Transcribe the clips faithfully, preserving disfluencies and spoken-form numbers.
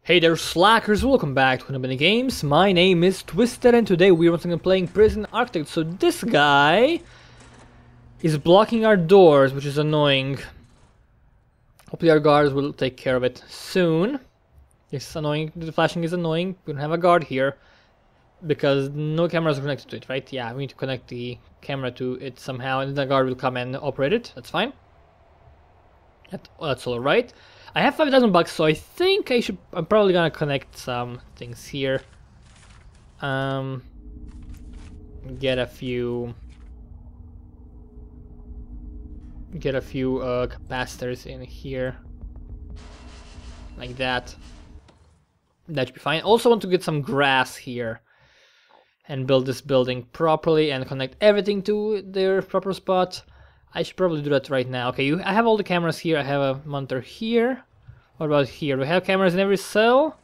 Hey there slackers, welcome back to Mini Games. My name is Twisted and today we're once again playing Prison Architect. So this guy is blocking our doors, which is annoying. Hopefully our guards will take care of it soon. It's annoying, the flashing is annoying. We don't have a guard here because no cameras are connected to it, right? Yeah, we need to connect the camera to it somehow and the guard will come and operate it. That's fine. That, that's alright. I have five thousand bucks, so I think I should. I'm probably gonna connect some things here. Um, get a few, get a few uh, capacitors in here, like that. That should be fine. Also, want to get some grass here and build this building properly and connect everything to their proper spot. I should probably do that right now. Okay, you, I have all the cameras here. I have a monitor here. What about here? Do we have cameras in every cell?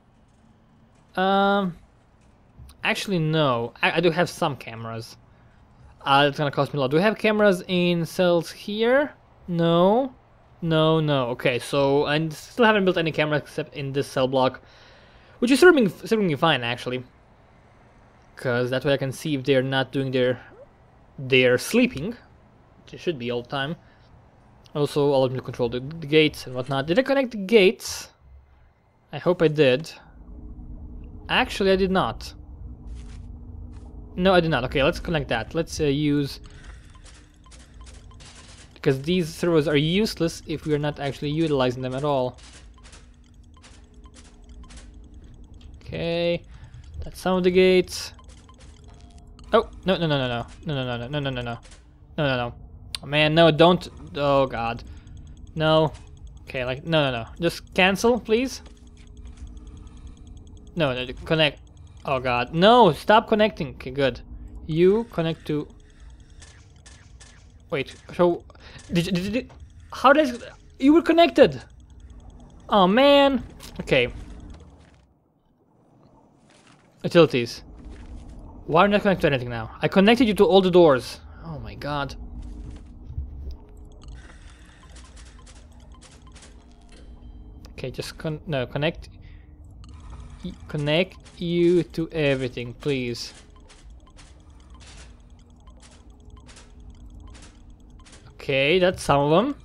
Um, actually, no. I, I do have some cameras. Uh, it's gonna cost me a lot. Do we have cameras in cells here? No. No, no. Okay, so I still haven't built any cameras except in this cell block, which is serving, serving me fine, actually. Because that way I can see if they're not doing their, their sleeping. It should be all the time. Also, allow me to control the, the gates and whatnot. Did I connect the gates? I hope I did. Actually, I did not. No, I did not. Okay, let's connect that. Let's uh, use... Because these servers are useless if we are not actually utilizing them at all. Okay, that's some of the gates. Oh, no, no, no, no, no, no, no, no, no, no, no, no, no, no, no. Oh, man, no, don't. Oh, God. No. Okay, like, no, no, no. Just cancel, please. No, no, connect. Oh, God. No, stop connecting. Okay, good. You connect to. Wait, so. Did you. Did, did, how does. You were connected. Oh, man. Okay. Utilities. Why are you not connected to anything now? I connected you to all the doors. Oh, my God. Okay, just con no connect connect you to everything, please. Okay, that's some of them.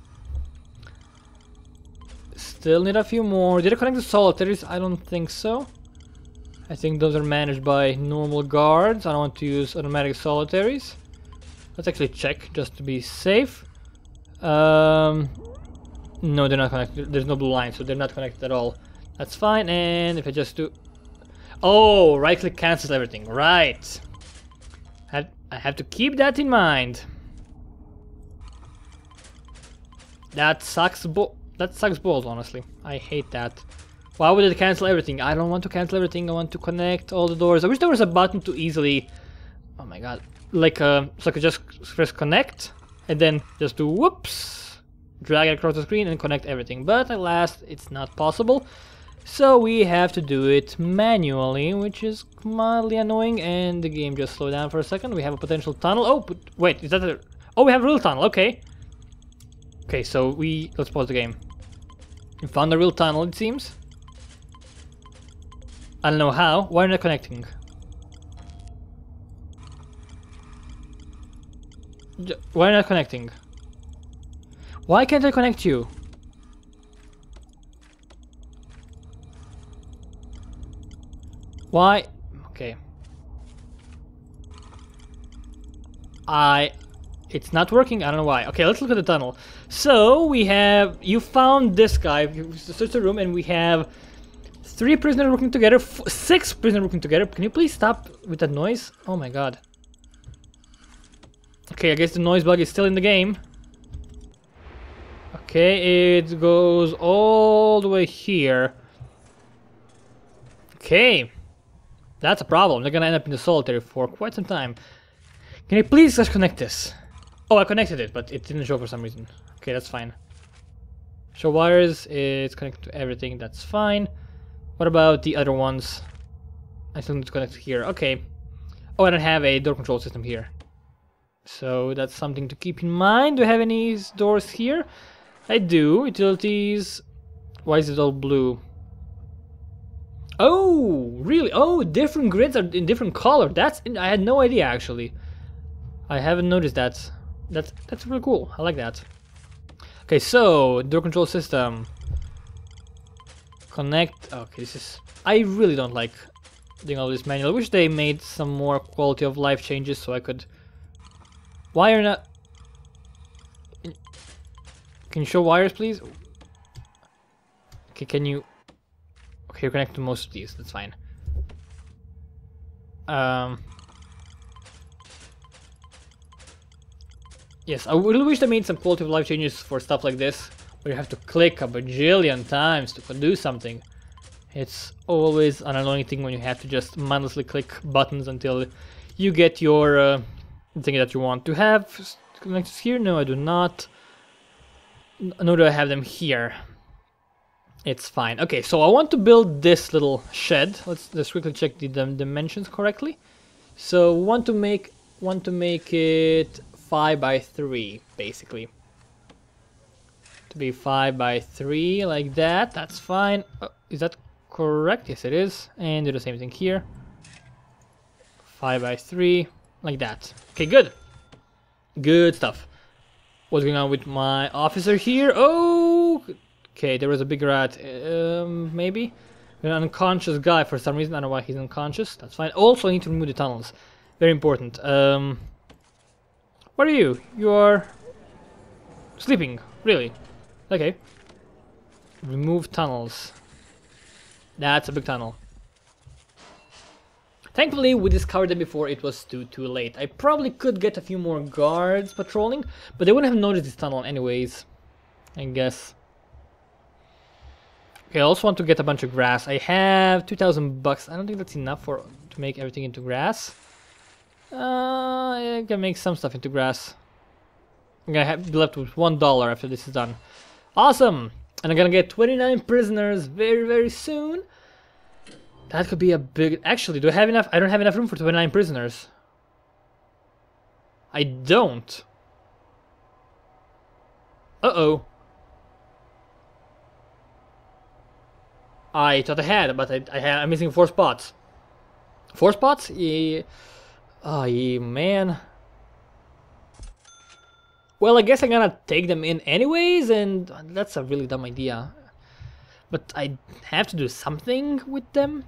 Still need a few more. Did I connect the solitaries? I don't think so. I think those are managed by normal guards. I don't want to use automatic solitaries. Let's actually check just to be safe. Um. No, they're not connected. There's no blue line, so they're not connected at all. That's fine. And if I just do... Oh, right-click cancels everything. Right. I have to keep that in mind. That sucks bo- That sucks balls, honestly. I hate that. Why would it cancel everything? I don't want to cancel everything. I want to connect all the doors. I wish there was a button to easily... Oh my god. Like, uh, so I could just press connect, and then just do whoops. Drag it across the screen and connect everything, but at last it's not possible, so we have to do it manually, which is mildly annoying. And the game just slowed down for a second. We have a potential tunnel. Oh, but wait, is that a... Oh, we have a real tunnel. Okay. Okay, so we... Let's pause the game. We found a real tunnel, it seems. I don't know how. Why are they not connecting? Why are they not connecting? Why can't I connect you? Why? Okay. I... It's not working, I don't know why. Okay, let's look at the tunnel. So, we have... You found this guy, you search the room, and we have three prisoners working together, f six prisoners working together. Can you please stop with that noise? Oh my god. Okay, I guess the noise bug is still in the game. Okay, it goes all the way here. Okay, that's a problem. They're gonna end up in the solitary for quite some time. Can you please just connect this? Oh, I connected it, but it didn't show for some reason. Okay, that's fine. Show wires, it's connected to everything, that's fine. What about the other ones? I still need to connect here. Okay. Oh, I don't have a door control system here. So that's something to keep in mind. Do I have any doors here? I do. Utilities. Why is it all blue? Oh, really? Oh, different grids are in different color. That's I had no idea actually. I haven't noticed that. That's that's really cool. I like that. Okay, so door control system. Connect. Okay, this is. I really don't like doing all this manual. I wish they made some more quality of life changes so I could. Wire not. Can you show wires, please? Okay, can you? Okay, you're connected to most of these. That's fine. Um. Yes, I really wish they made some quality of life changes for stuff like this, where you have to click a bajillion times to do something. It's always an annoying thing when you have to just mindlessly click buttons until you get your uh, thing that you want to have. Connectors here? No, I do not. Nor do I have them here. It's fine. Okay, so I want to build this little shed. Let's just quickly check the dimensions correctly. So want to make want to make it five by three, basically. To be five by three, like that. That's fine. Oh, is that correct? Yes, it is. And do the same thing here. Five by three, like that. Okay, good. Good stuff. What's going on with my officer here? Oh, okay. There was a big rat. Um, maybe an unconscious guy for some reason. I don't know why he's unconscious. That's fine. Also, I need to remove the tunnels. Very important. Um. What are you? You are sleeping, really? Okay. Remove tunnels. That's a big tunnel. Thankfully, we discovered it before it was too too late. I probably could get a few more guards patrolling, but they wouldn't have noticed this tunnel anyways, I guess. Okay, I also want to get a bunch of grass. I have two thousand bucks. I don't think that's enough for to make everything into grass. Uh, I can make some stuff into grass. I'm gonna have, be left with one dollar after this is done. Awesome! And I'm gonna get twenty-nine prisoners very, very soon. That could be a big. Actually, do I have enough? I don't have enough room for twenty-nine prisoners. I don't. Uh oh. I thought I had, but I, I had, I'm missing four spots. Four spots? Yeah. Oh, yeah, man. Well, I guess I'm gonna take them in anyways, and that's a really dumb idea. But I have to do something with them.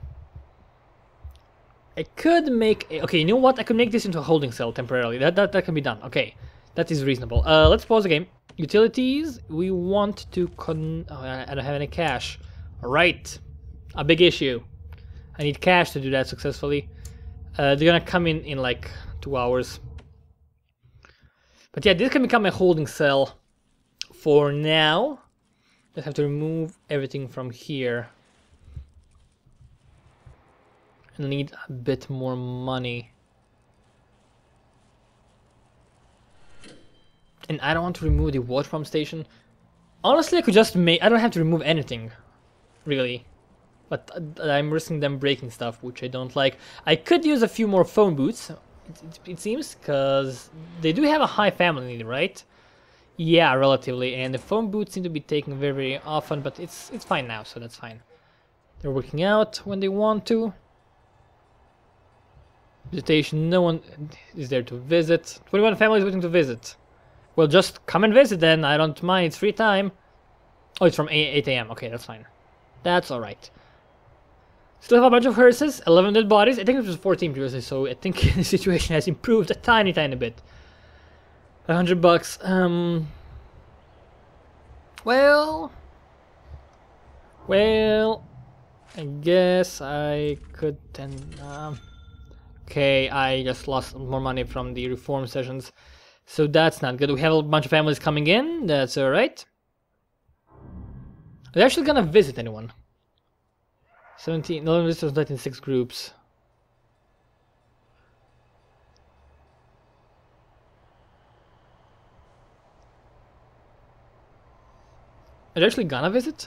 I could make... A, okay, you know what? I could make this into a holding cell temporarily. That, that, that can be done. Okay, that is reasonable. Uh, let's pause the game. Utilities. We want to con... Oh, I don't have any cash. Alright. A big issue. I need cash to do that successfully. Uh, they're gonna come in in like two hours. But yeah, this can become a holding cell for now. Just have to remove everything from here. And need a bit more money. And I don't want to remove the water pump station. Honestly, I could just make... I don't have to remove anything. Really. But I'm risking them breaking stuff, which I don't like. I could use a few more phone booths, it, it, it seems, because they do have a high family need, right? Yeah, relatively, and the phone booths seem to be taken very, very often, but it's it's fine now, so that's fine. They're working out when they want to. Visitation, no one is there to visit. twenty-one families waiting to visit. Well, just come and visit then, I don't mind, it's free time. Oh, it's from eight A M, okay, that's fine. That's alright. Still have a bunch of hearses, eleven dead bodies. I think it was fourteen previously, so I think the situation has improved a tiny, tiny bit. A hundred bucks. Um. Well. Well. I guess I could then. Um, okay, I just lost more money from the reform sessions, so that's not good. We have a bunch of families coming in. That's alright. Are they actually gonna visit anyone? seventeen, no, this was not in six groups. Are they actually gonna visit?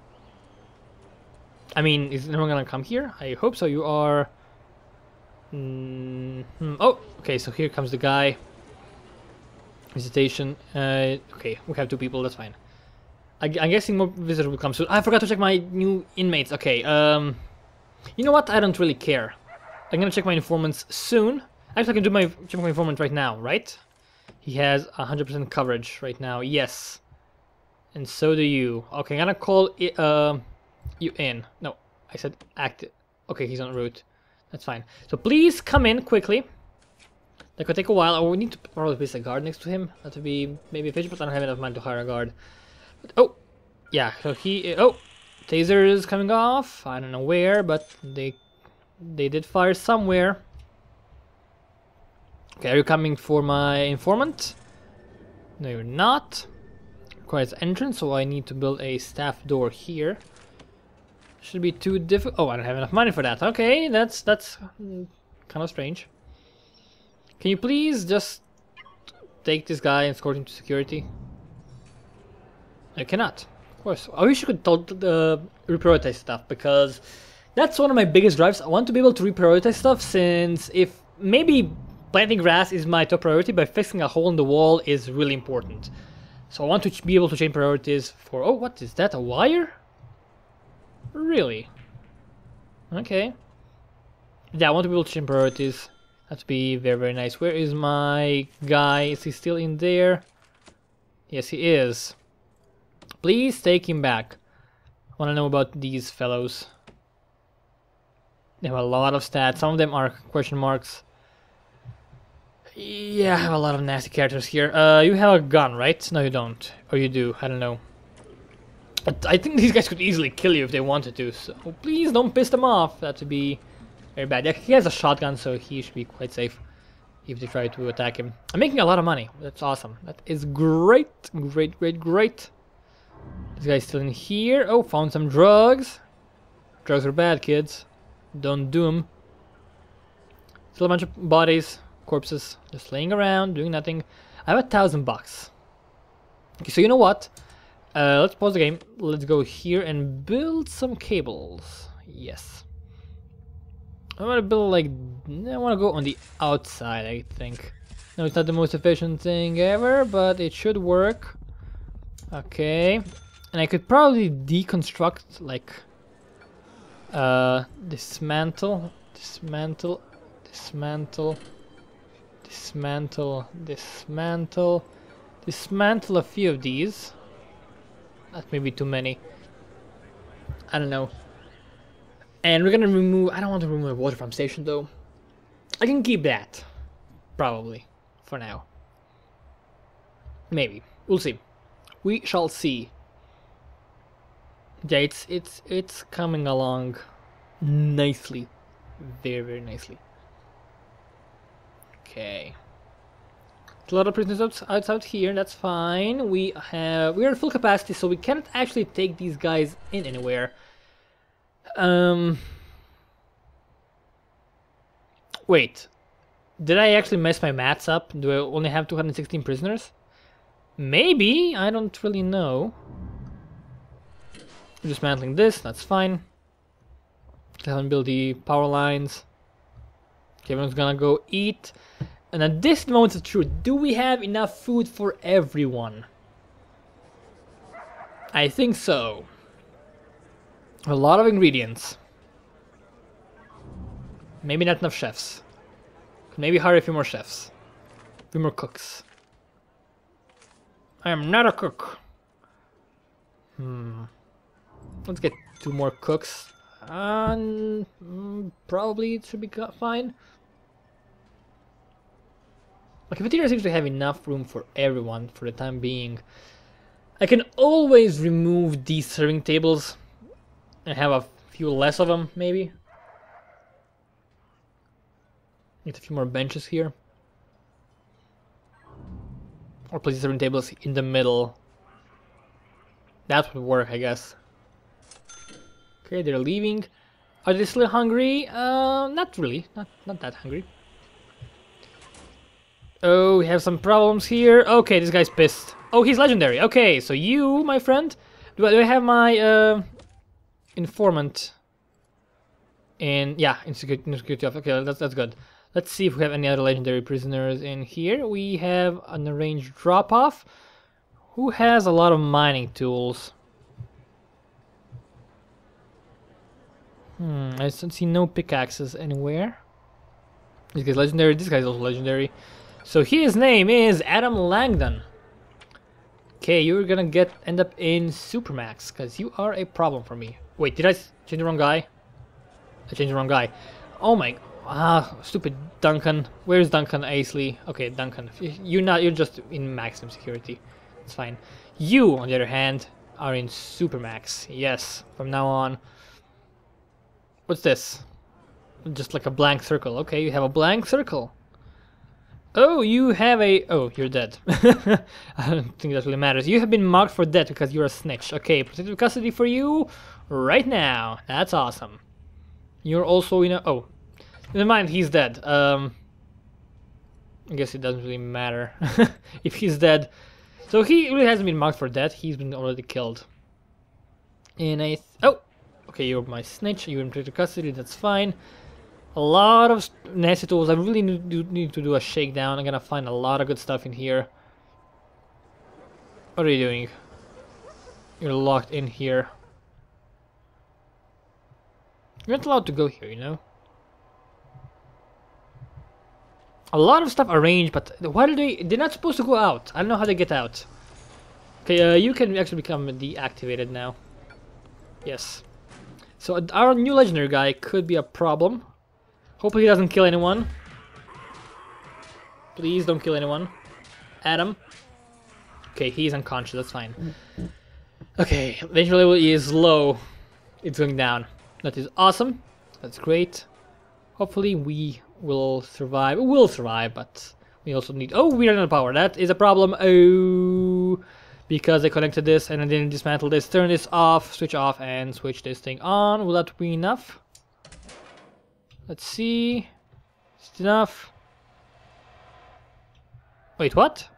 I mean, is anyone gonna come here? I hope so. You are... Mm -hmm. Oh, okay, so here comes the guy. Visitation. Uh, okay, we have two people, that's fine. I, I'm guessing more visitors will come soon. I forgot to check my new inmates. Okay, um... You know what? I don't really care. I'm gonna check my informants soon. Actually, I can do my check my informant right now, right? He has one hundred percent coverage right now. Yes. And so do you. Okay, I'm gonna call it, uh, you in. No, I said active. Okay, he's en route. That's fine. So please come in quickly. That could take a while. Oh, we need to probably place a guard next to him. That would be maybe efficient, but I don't have enough money to hire a guard. But, oh, yeah. So he. Oh, taser is coming off. I don't know where, but they they did fire somewhere. Okay, are you coming for my informant? No, you're not. Requires entrance, so I need to build a staff door here. Should be too difficult. Oh, I don't have enough money for that. Okay, that's that's kind of strange. Can you please just take this guy and escort him to security? I cannot. Of course. I wish you could uh, reprioritize stuff, because that's one of my biggest drives. I want to be able to reprioritize stuff, since if maybe planting grass is my top priority, but fixing a hole in the wall is really important. So I want to be able to change priorities for... Oh, what is that? A wire? Really? Okay. Yeah, I want to be able to change priorities. That'd be very, very nice. Where is my guy? Is he still in there? Yes, he is. Please take him back. I want to know about these fellows. They have a lot of stats. Some of them are question marks. Yeah, I have a lot of nasty characters here. Uh, you have a gun, right? No, you don't. Or you do. I don't know. But I think these guys could easily kill you if they wanted to. So please don't piss them off. That would be very bad. Yeah, he has a shotgun, so he should be quite safe if they try to attack him. I'm making a lot of money. That's awesome. That is great. Great, great, great. This guy's still in here. Oh, found some drugs. Drugs are bad, kids. Don't do them. Still a bunch of bodies. Corpses just laying around, doing nothing. I have a thousand bucks. Okay, so you know what? Uh, let's pause the game. Let's go here and build some cables. Yes. I want to build like... I want to go on the outside, I think. No, it's not the most efficient thing ever, but it should work. Okay. And I could probably deconstruct, like... Uh, dismantle, dismantle, dismantle... Dismantle, dismantle, dismantle a few of these. That may be too many. I don't know. And we're gonna remove... I don't want to remove my water farm station though. I can keep that. Probably. For now. Maybe. We'll see. We shall see. Yeah, it's, it's, it's coming along nicely. Very, very nicely. Okay. A lot of prisoners outside out here, that's fine. We have we are at full capacity, so we can't actually take these guys in anywhere. Um Wait. Did I actually mess my maths up? Do I only have two hundred sixteen prisoners? Maybe, I don't really know. Dismantling this, that's fine. Haven't built the power lines. Okay, everyone's gonna go eat. And at this moment of truth, do we have enough food for everyone? I think so. A lot of ingredients. Maybe not enough chefs. Maybe hire a few more chefs. A few more cooks. I am not a cook. Hmm. Let's get two more cooks. And mm, probably it should be fine. My cafeteria seems to have enough room for everyone for the time being. I can always remove these serving tables and have a few less of them, maybe. Get a few more benches here. Or place the serving tables in the middle. That would work, I guess. Okay, they're leaving. Are they still hungry? Uh, not really. Not, not that hungry. Oh, we have some problems here. Okay, this guy's pissed. Oh, he's legendary. Okay, so you, my friend, do I, do I have my uh, informant in? Yeah, in security. In security office. Okay, that's that's good. Let's see if we have any other legendary prisoners in here. We have an arranged drop-off. Who has a lot of mining tools? Hmm, I don't see no pickaxes anywhere. This guy's legendary, this guy's also legendary. So his name is Adam Langdon. Okay, you're gonna get end up in Supermax, because you are a problem for me. Wait, did I change the wrong guy? I changed the wrong guy. Oh my... Ah, stupid Duncan. Where's Duncan Aisley? Okay, Duncan. You're not... You're just in maximum security. It's fine. You, on the other hand, are in Supermax. Yes, from now on. What's this? Just like a blank circle. Okay, you have a blank circle. Oh, you have a... Oh, you're dead. I don't think that really matters. You have been marked for death because you're a snitch. Okay, protective custody for you right now. That's awesome. You're also in a... Oh, never mind, he's dead. Um, I guess it doesn't really matter if he's dead. So he really hasn't been marked for death. He's been already killed. In a... Th oh! Okay, you're my snitch. You're in protective custody. That's fine. A lot of nasty tools. I really need to, need to do a shakedown. I'm gonna find a lot of good stuff in here. What are you doing? You're locked in here. You're not allowed to go here, you know? A lot of stuff arranged, but why do they... They're not supposed to go out. I don't know how they get out. Okay, uh, you can actually become deactivated now. Yes. So uh, our new legendary guy could be a problem. Hopefully he doesn't kill anyone. Please don't kill anyone. Adam. Okay, he's unconscious, that's fine. Okay, danger level is low. It's going down. That is awesome. That's great. Hopefully we will survive. We will survive, but we also need... Oh, we ran out of power. That is a problem. Oh, because I connected this and I didn't dismantle this. Turn this off, switch off, and switch this thing on. Will that be enough? Let's see. Is it enough? Wait, what?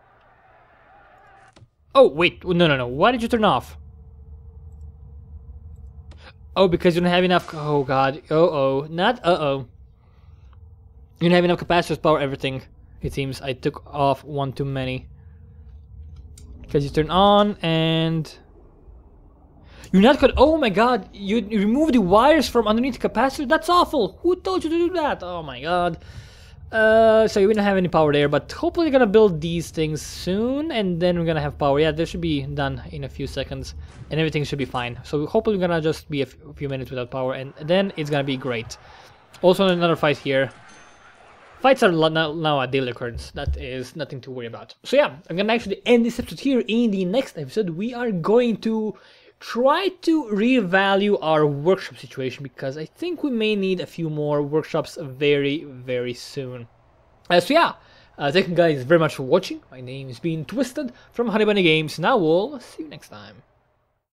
Oh, wait. No, no, no. Why did you turn off? Oh, because you don't have enough... Oh, God. Uh-oh. Not uh-oh. You don't have enough capacitors to power everything. It seems I took off one too many. Because you turn on and... You're not good. Oh my god, you, you remove the wires from underneath the capacitor? That's awful. Who told you to do that? Oh my god. Uh, so we don't have any power there, but hopefully we're gonna build these things soon, and then we're gonna have power. Yeah, this should be done in a few seconds, and everything should be fine. So hopefully we're gonna just be a few minutes without power, and then it's gonna be great. Also another fight here. Fights are now, now a daily occurrence. That is nothing to worry about. So yeah, I'm gonna actually end this episode here. In the next episode, we are going to try to reevaluate our workshop situation, because I think we may need a few more workshops very, very soon. Uh, so yeah, uh, thank you guys very much for watching. My name has been Twisted from Honey Bunny Games, and I will see you next time.